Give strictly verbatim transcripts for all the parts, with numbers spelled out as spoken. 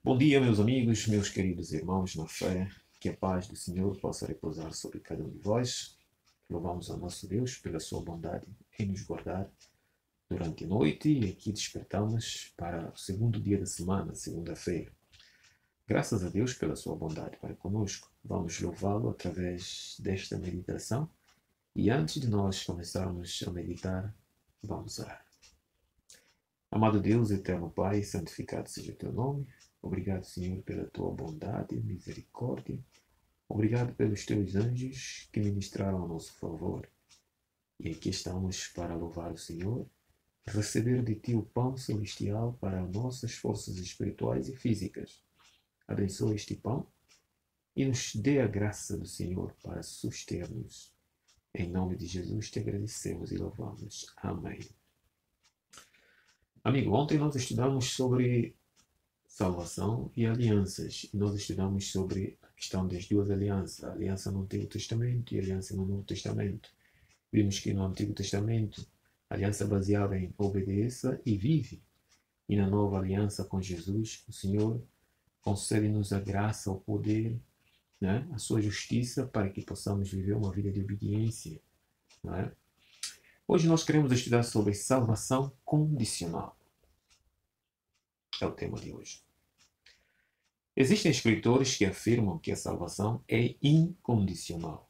Bom dia, meus amigos, meus queridos irmãos na fé. Que a paz do Senhor possa repousar sobre cada um de vós. Louvamos ao nosso Deus pela sua bondade em nos guardar durante a noite e aqui despertamos para o segundo dia da semana, segunda-feira. Graças a Deus pela sua bondade para conosco. Vamos louvá-lo através desta meditação. E antes de nós começarmos a meditar, vamos orar. Amado Deus, eterno Pai, santificado seja o teu nome. Obrigado, Senhor, pela tua bondade e misericórdia. Obrigado pelos teus anjos que ministraram a nosso favor. E aqui estamos para louvar o Senhor, receber de ti o pão celestial para nossas forças espirituais e físicas. Abençoa este pão e nos dê a graça do Senhor para suster-nos. Em nome de Jesus te agradecemos e louvamos. Amém. Amigo, ontem nós estudamos sobre salvação e alianças. E nós estudamos sobre a questão das duas alianças, a aliança no Antigo Testamento e a aliança no Novo Testamento. Vimos que no Antigo Testamento, a aliança baseada em obedeça e vive. E na nova aliança com Jesus, o Senhor concede-nos a graça, o poder, né? A sua justiça para que possamos viver uma vida de obediência. Né? Hoje nós queremos estudar sobre salvação condicional. É o tema de hoje. Existem escritores que afirmam que a salvação é incondicional.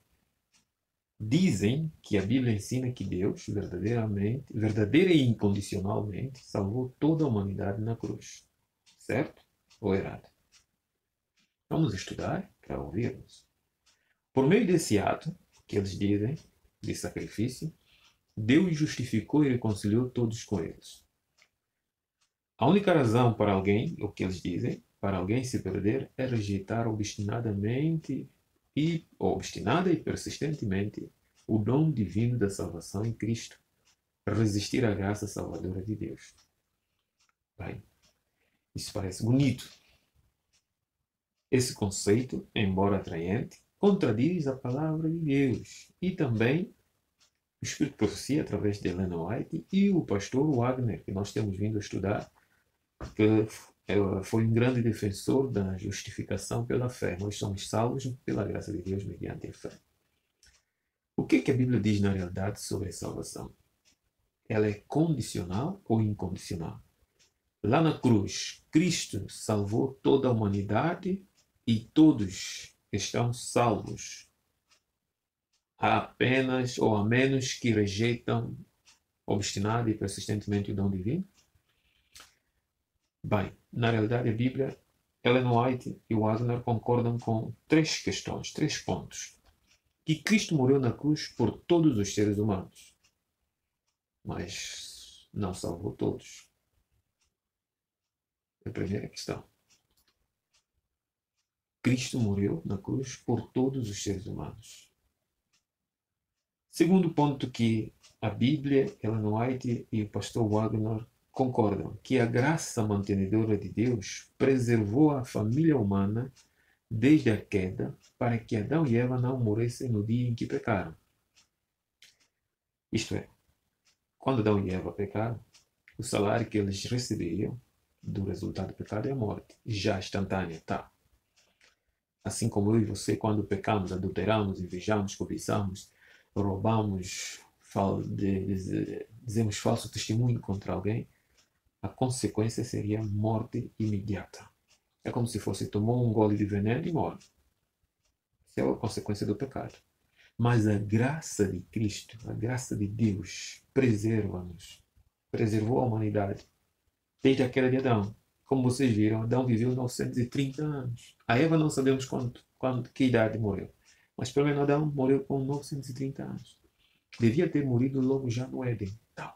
Dizem que a Bíblia ensina que Deus, verdadeiramente, verdadeira e incondicionalmente, salvou toda a humanidade na cruz. Certo ou errado? Vamos estudar para ouvirmos. Por meio desse ato, que eles dizem, de sacrifício, Deus justificou e reconciliou todos com eles. A única razão para alguém, o que eles dizem, para alguém se perder é rejeitar obstinadamente e obstinada e persistentemente o dom divino da salvação em Cristo, resistir à graça salvadora de Deus. Bem, isso parece bonito. Esse conceito, embora atraente, contradiz a palavra de Deus e também o Espírito de Profecia através de Ellen White e o pastor Wagner, que nós temos vindo a estudar, que foi um grande defensor da justificação pela fé. Nós somos salvos pela graça de Deus mediante a fé. O que, que a Bíblia diz na realidade sobre a salvação? Ela é condicional ou incondicional? Lá na cruz, Cristo salvou toda a humanidade e todos estão salvos. Há apenas ou a menos que rejeitam obstinada e persistentemente o dom divino? Bem, na realidade a Bíblia, Ellen White e Wagner concordam com três questões, três pontos. Que Cristo morreu na cruz por todos os seres humanos, mas não salvou todos. É a primeira questão. Cristo morreu na cruz por todos os seres humanos. Segundo ponto que a Bíblia, Ellen White e o pastor Wagner concordam que a graça mantenedora de Deus preservou a família humana desde a queda para que Adão e Eva não morressem no dia em que pecaram. Isto é, quando Adão e Eva pecaram, o salário que eles recebiam do resultado do pecado é a morte, já instantânea, tá? Assim como eu e você, quando pecamos, adulteramos, invejamos, cobiçamos, roubamos, dizemos falso testemunho contra alguém, a consequência seria morte imediata. É como se fosse tomou um gole de veneno e morre. Isso é a consequência do pecado. Mas a graça de Cristo, a graça de Deus, preserva-nos. Preservou a humanidade. Desde a queda de Adão. Como vocês viram, Adão viveu novecentos e trinta anos. A Eva não sabemos quando, quando, que idade morreu. Mas pelo menos Adão morreu com novecentos e trinta anos. Devia ter morrido logo já no Éden. Não.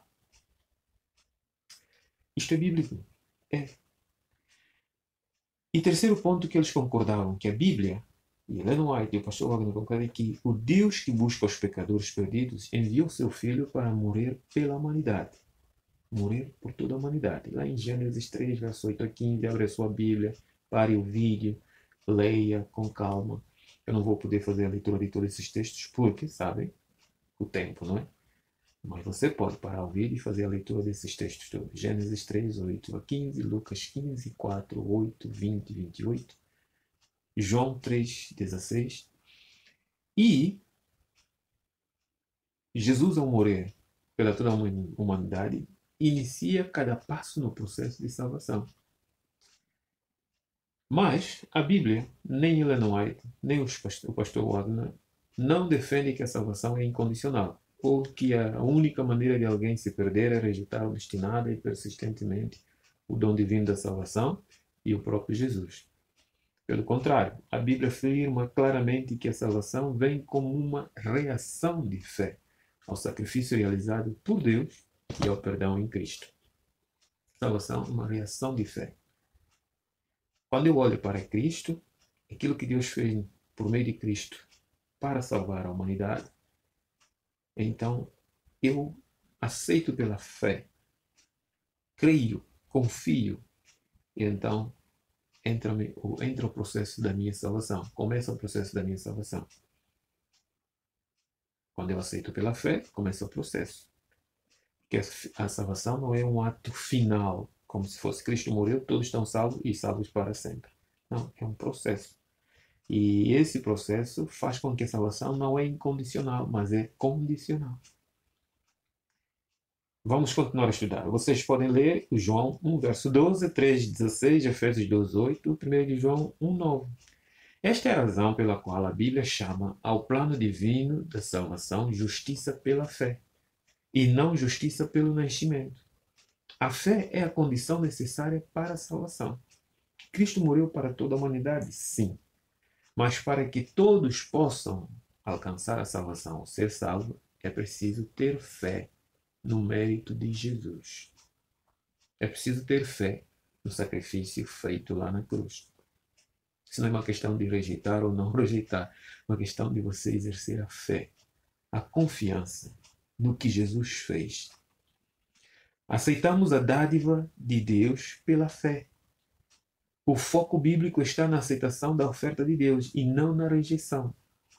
Isto é bíblico. É. E terceiro ponto que eles concordavam, que a Bíblia, e Ellen White e o pastor Wagner concordam, que o Deus que busca os pecadores perdidos enviou seu Filho para morrer pela humanidade. Morrer por toda a humanidade. Lá em Gênesis três, verso oito a quinze, abre a sua Bíblia, pare o vídeo, leia com calma. Eu não vou poder fazer a leitura de todos esses textos porque, sabem, o tempo, não é? Mas você pode parar o vídeo e fazer a leitura desses textos todos. Gênesis três, oito a quinze, Lucas quinze, quatro, oito, vinte, vinte e oito, João três, dezesseis. E Jesus, ao morrer pela toda a humanidade, inicia cada passo no processo de salvação. Mas a Bíblia, nem Ellen White, nem o pastor Wagner, não defende que a salvação é incondicional, ou que a única maneira de alguém se perder é rejeitar obstinada e persistentemente o dom divino da salvação e o próprio Jesus. Pelo contrário, a Bíblia afirma claramente que a salvação vem como uma reação de fé ao sacrifício realizado por Deus e ao perdão em Cristo. Salvação é uma reação de fé. Quando eu olho para Cristo, aquilo que Deus fez por meio de Cristo para salvar a humanidade, então eu aceito pela fé, creio, confio, e então entra, entra o processo da minha salvação, começa o processo da minha salvação. Quando eu aceito pela fé, começa o processo. Porque a salvação não é um ato final, como se fosse Cristo morreu, todos estão salvos e salvos para sempre. Não, é um processo. E esse processo faz com que a salvação não é incondicional, mas é condicional. Vamos continuar a estudar. Vocês podem ler o João um, verso doze, três, dezesseis, Efésios dois, oito, primeiro de João um, nove. Esta é a razão pela qual a Bíblia chama ao plano divino da salvação justiça pela fé, e não justiça pelo nascimento. A fé é a condição necessária para a salvação. Cristo morreu para toda a humanidade? Sim. Mas para que todos possam alcançar a salvação ou ser salvos, é preciso ter fé no mérito de Jesus. É preciso ter fé no sacrifício feito lá na cruz. Isso não é uma questão de rejeitar ou não rejeitar, é uma questão de você exercer a fé, a confiança no que Jesus fez. Aceitamos a dádiva de Deus pela fé. O foco bíblico está na aceitação da oferta de Deus e não na rejeição.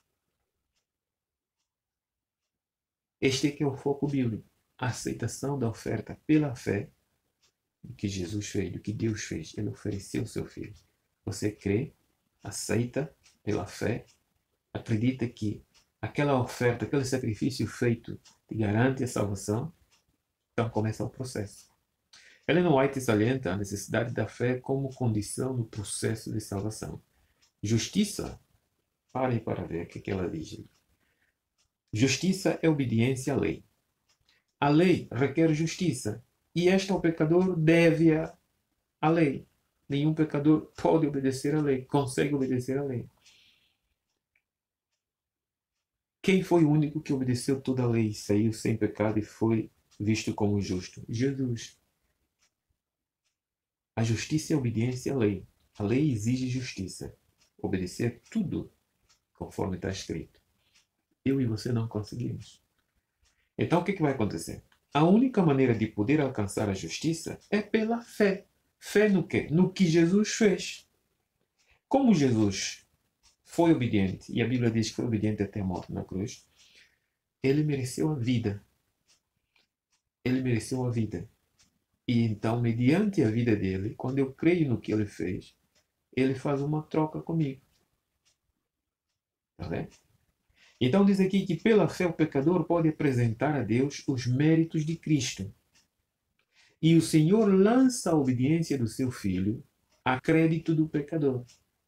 Este é que é o foco bíblico. A aceitação da oferta pela fé do que Jesus fez, do que Deus fez. Ele ofereceu o seu Filho. Você crê, aceita pela fé, acredita que aquela oferta, aquele sacrifício feito te garante a salvação, então começa o processo. Ellen White salienta a necessidade da fé como condição no processo de salvação. Justiça, parem para ver o que ela diz. Justiça é obediência à lei. A lei requer justiça, e esta o pecador deve à lei. Nenhum pecador pode obedecer à lei, consegue obedecer à lei. Quem foi o único que obedeceu toda a lei, saiu sem pecado e foi visto como justo? Jesus. A justiça é obediência à lei. A lei exige justiça. Obedecer tudo conforme está escrito. Eu e você não conseguimos. Então o que, que vai acontecer? A única maneira de poder alcançar a justiça é pela fé. Fé no quê? No que Jesus fez. Como Jesus foi obediente, e a Bíblia diz que foi obediente até a morte na cruz, ele mereceu a vida. Ele mereceu a vida. E então, mediante a vida dele, quando eu creio no que ele fez, ele faz uma troca comigo. Tá vendo? Então diz aqui que pela fé o pecador pode apresentar a Deus os méritos de Cristo. E o Senhor lança a obediência do seu Filho a crédito do pecador.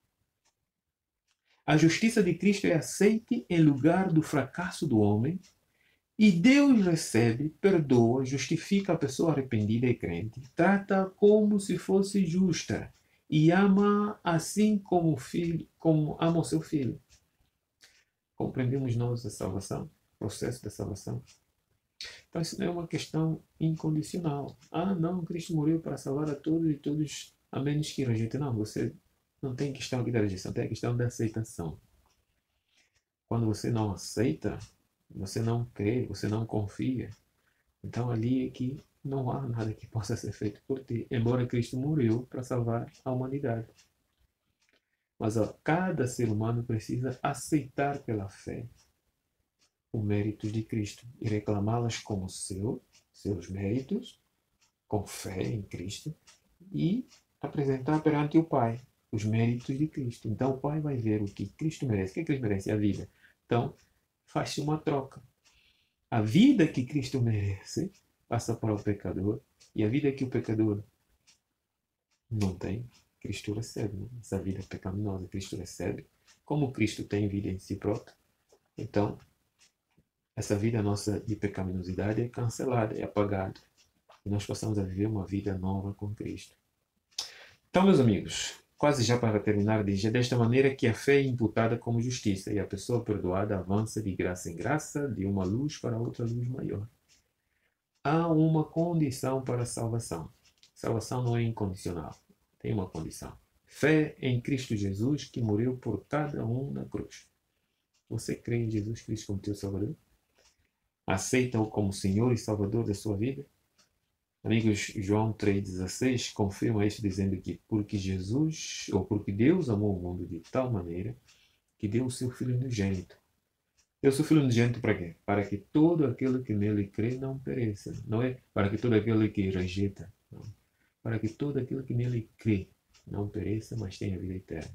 A justiça de Cristo é aceita em lugar do fracasso do homem, e Deus recebe, perdoa, justifica a pessoa arrependida e crente, trata como se fosse justa e ama assim como, filho, como ama o seu filho. Compreendemos nós a salvação, o processo da salvação? Então isso não é uma questão incondicional. Ah, não, Cristo morreu para salvar a todos e todos, a menos que rejeitem. Não, você não tem questão aqui da rejeição, tem a questão da aceitação. Quando você não aceita, você não crê, você não confia, então ali é que não há nada que possa ser feito por ti, embora Cristo morreu para salvar a humanidade. Mas ó, cada ser humano precisa aceitar pela fé os méritos de Cristo e reclamá-las como seu, seus méritos, com fé em Cristo, e apresentar perante o Pai os méritos de Cristo. Então o Pai vai ver o que Cristo merece. O que Cristo merece? A vida. Então faz-se uma troca. A vida que Cristo merece passa para o pecador, e a vida que o pecador não tem, Cristo recebe. Né? Essa vida pecaminosa, Cristo recebe. Como Cristo tem vida em si próprio, então essa vida nossa de pecaminosidade é cancelada, é apagada. E nós passamos a viver uma vida nova com Cristo. Então, meus amigos, quase já para terminar, diz: é desta maneira que a fé é imputada como justiça, e a pessoa perdoada avança de graça em graça, de uma luz para outra luz maior. Há uma condição para a salvação. Salvação não é incondicional, tem uma condição. Fé em Cristo Jesus, que morreu por cada um na cruz. Você crê em Jesus Cristo como teu Salvador? Aceita-o como Senhor e Salvador da sua vida? Amigos, João três dezesseis confirma isso dizendo que porque Jesus, ou porque Deus amou o mundo de tal maneira que deu o seu Filho unigênito. Deu o seu Filho unigênito para quê? Para que todo aquele que nele crê não pereça. Não é para que todo aquele que rejeita. Não. Para que todo aquele que nele crê não pereça, mas tenha vida eterna.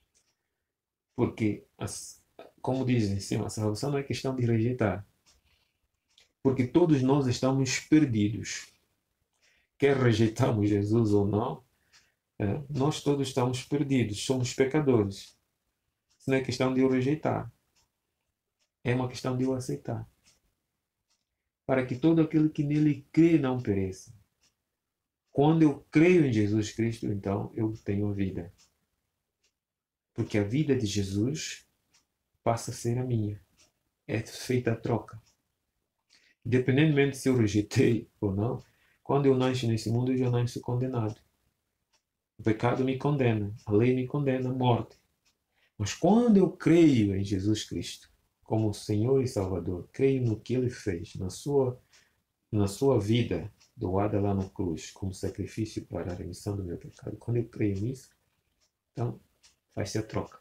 Porque, como dizem em cima, a salvação não é questão de rejeitar. Porque todos nós estamos perdidos. Quer rejeitamos Jesus ou não, é, nós todos estamos perdidos, somos pecadores. Isso não é questão de eu rejeitar, é uma questão de eu aceitar. Para que todo aquele que nele crê não pereça. Quando eu creio em Jesus Cristo, então eu tenho vida. Porque a vida de Jesus passa a ser a minha. É feita a troca. Independentemente se eu rejeitei ou não, quando eu nasço nesse mundo, eu já nasço condenado. O pecado me condena, a lei me condena à morte. Mas quando eu creio em Jesus Cristo como Senhor e Salvador, creio no que Ele fez, na sua, na sua vida doada lá na cruz, como sacrifício para a remissão do meu pecado, quando eu creio nisso, então faz-se a troca.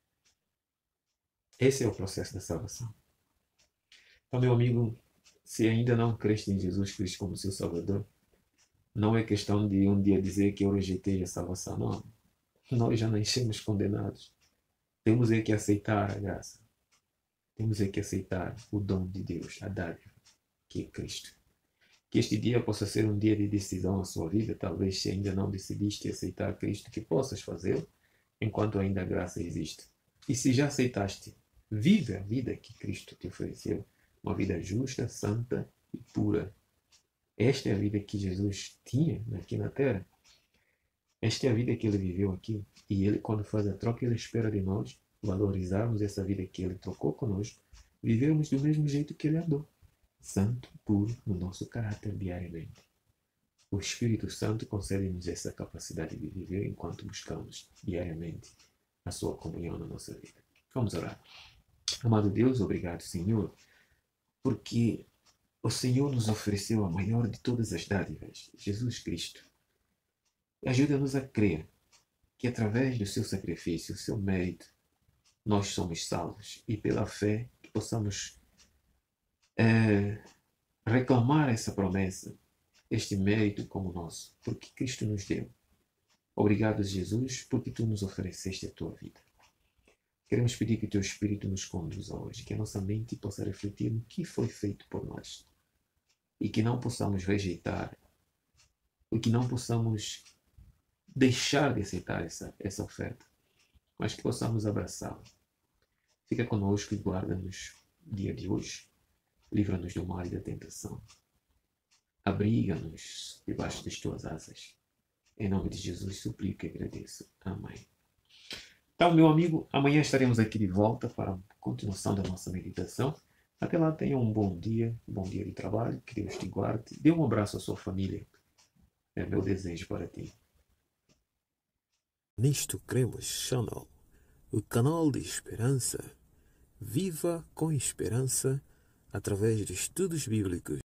Esse é o processo da salvação. Então, meu amigo, se ainda não creste em Jesus Cristo como seu Salvador, não é questão de um dia dizer que eu rejeitei a salvação, não. Nós já nascemos condenados. Temos é que aceitar a graça. Temos é que aceitar o dom de Deus, a dádiva, que é Cristo. Que este dia possa ser um dia de decisão na sua vida. Talvez se ainda não decidiste aceitar Cristo, que possas fazê-lo enquanto ainda a graça existe. E se já aceitaste, vive a vida que Cristo te ofereceu. Uma vida justa, santa e pura. Esta é a vida que Jesus tinha aqui na Terra. Esta é a vida que Ele viveu aqui. E Ele, quando faz a troca, Ele espera de nós valorizarmos essa vida que Ele trocou conosco, vivermos do mesmo jeito que Ele andou. Santo, puro, no nosso caráter diariamente. O Espírito Santo concede-nos essa capacidade de viver enquanto buscamos diariamente a sua comunhão na nossa vida. Vamos orar. Amado Deus, obrigado, Senhor, porque o Senhor nos ofereceu a maior de todas as dádivas, Jesus Cristo. Ajuda-nos a crer que através do seu sacrifício, o seu mérito, nós somos salvos e pela fé que possamos é, reclamar essa promessa, este mérito como nosso, porque Cristo nos deu. Obrigado, Jesus, porque tu nos ofereceste a tua vida. Queremos pedir que o teu Espírito nos conduza hoje, que a nossa mente possa refletir no que foi feito por nós e que não possamos rejeitar, e que não possamos deixar de aceitar essa, essa oferta, mas que possamos abraçá-la. Fica conosco e guarda-nos no dia de hoje. Livra-nos do mal e da tentação. Abriga-nos debaixo das tuas asas. Em nome de Jesus, suplico e agradeço. Amém. Então, meu amigo, amanhã estaremos aqui de volta para a continuação da nossa meditação. Até lá, tenha um bom dia, um bom dia de trabalho. Que Deus te guarde. Dê um abraço à sua família. É meu desejo para ti. Nisto Cremos Channel, o canal de esperança. Viva com esperança através de estudos bíblicos.